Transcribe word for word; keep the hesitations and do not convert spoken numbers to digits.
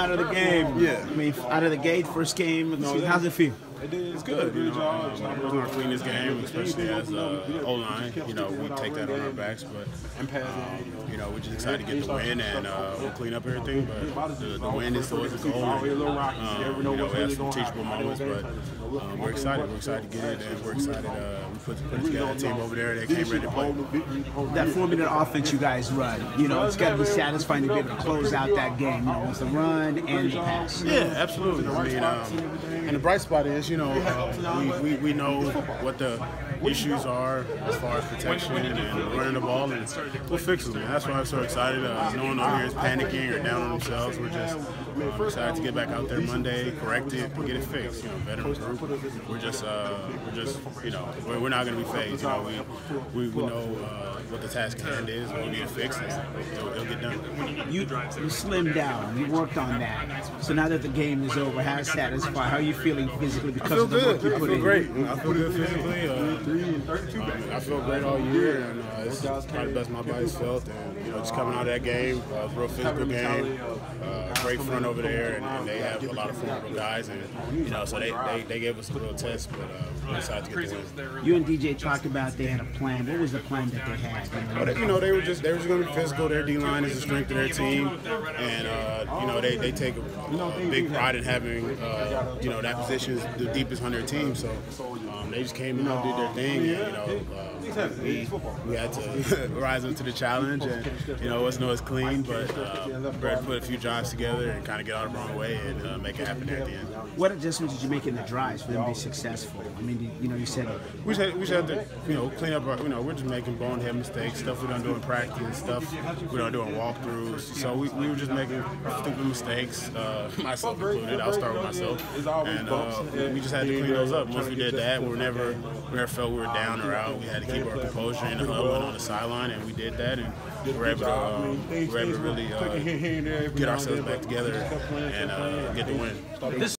out of the game. Yeah. I mean, out of the gate, first game of the season. How's it feel? It's good. You know, um, it wasn't our cleanest game, especially as uh, O-line. You know, we take that on our backs, but um, you know, we're just excited to get the win, and uh, we'll clean up everything. But the, the win is always the goal. And, um, you know, we have some teachable moments, but um, we're excited. We're excited to get it, and we're excited. Uh, we put, put together a team over there that came ready to play. That four-minute offense you guys run, you know, it's got to be satisfying to be able to close out that game. You know, it's the run and the pass. Yeah, absolutely. I mean, um, and the bright spot is, you know, uh, we, we, we know what the issues are as far as protection and running the ball, and we'll fix them. That's why I'm so excited. Uh, no one over here is panicking or down on themselves. We're just um, excited to get back out there Monday, correct it, and get it fixed. You know, veteran group. We're just, uh, we're just, you know, we're, we're not going to be phased. You know, we, we, we know uh, what the task at hand is, what we need to fix, and it'll, it'll get done. You, you slimmed down. You worked on that. So now that the game is over, how satisfied? How are you feeling physically because I feel of the work good. you I put feel in? great. I feel good physically. Uh, um, I feel great all year, and uh, it's probably the best my body's felt. And you know, just coming out of that game, uh, it was a real physical game. Uh, great front over there, and, and they have a lot of formidable guys, and you know, so they, they, they gave us a real test, but uh, we decided to get the win. You and D J talked about they had a plan. What was the plan that they had? Oh, they, you know, they were just they were just going to be physical. Their D line is the strength of their team, and uh, you know, they, they take a, a big pride in having uh, you know, that position is the deepest on their team. So um, they just came in and did their thing, and you know, uh, we, we had to rise up to the challenge, and you know, it wasn't always clean, but uh, Brett put a few drives together and kind of get out of the wrong way and uh, make it happen there at the end. What adjustments did you make in the drives for them to be successful? I mean, you know, you said we just had, we just had to, you know, clean up our, you know, we're just making bonehead mistakes, stuff we don't do in practice, stuff we don't do in walkthroughs. So we, we were just making stupid mistakes, uh, myself included. I'll start with myself, and uh, we just had to clean those up. Once we did that, we were never, we never felt we were down or out. We had to keep our composure in the huddle and on the sideline, and we did that, and we were able to, um, we were able to really uh, get ourselves back together and uh, get the win.